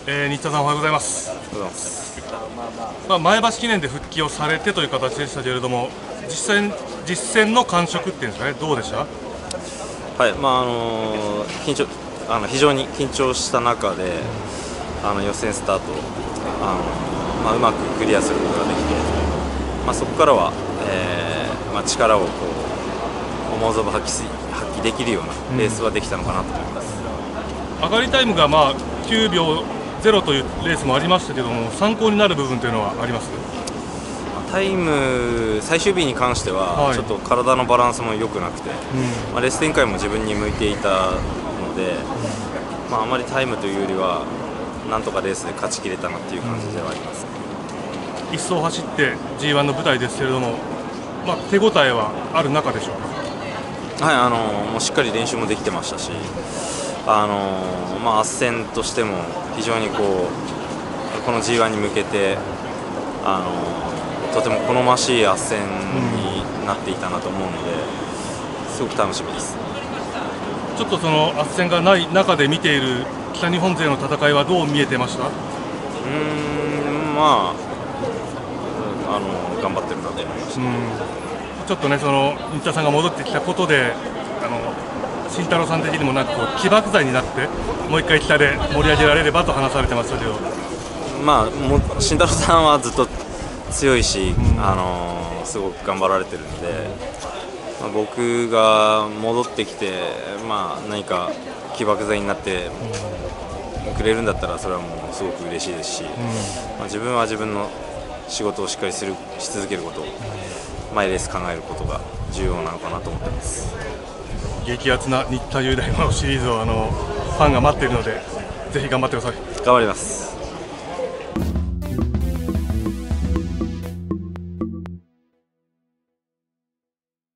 新田さんおはようございます。前橋記念で復帰をされてという形でしたけれども、実戦の感触っていうんですかね、どうでした？ はい、非常に緊張した中で予選スタートうまくクリアすることができて、そこからは、力を思う存分発揮できるようなレースはできたのかなと思います。 上がりタイムが9秒0というレースもありましたけども、参考になる部分というのはあります？ タイム最終日に関しては、ちょっと体のバランスも良くなくて、レース展開も自分に向いていたので、あまりタイムというよりはなんとかレースで勝ちきれたなっていう感じではあります。 一走走って G1 の舞台ですけれども、手応えはある中でしょうか？ はい、もうしっかり練習もできてましたし、圧戦としても非常にこの G1 に向けてとても好ましい圧戦になっていたなと思うので、すごく楽しみです。 ちょっとその圧戦がない中で見ている北日本勢の戦いはどう見えてました？ 頑張ってるなと思いました。 ちょっとね、新田さんが戻ってきたことで、慎太郎さん的にも起爆剤になって、もう一回北で盛り上げられればと話されてましたけど、 慎太郎さんはずっと強いし、すごく頑張られてるんで、僕が戻ってきて、何か起爆剤になってくれるんだったら、それはもうすごく嬉しいですし、自分は自分の仕事をしっかりし続けること、毎レース考えることが重要なのかなと思ってます。 激アツな新田雄大のシリーズをファンが待っているので、ぜひ頑張ってください。 頑張ります。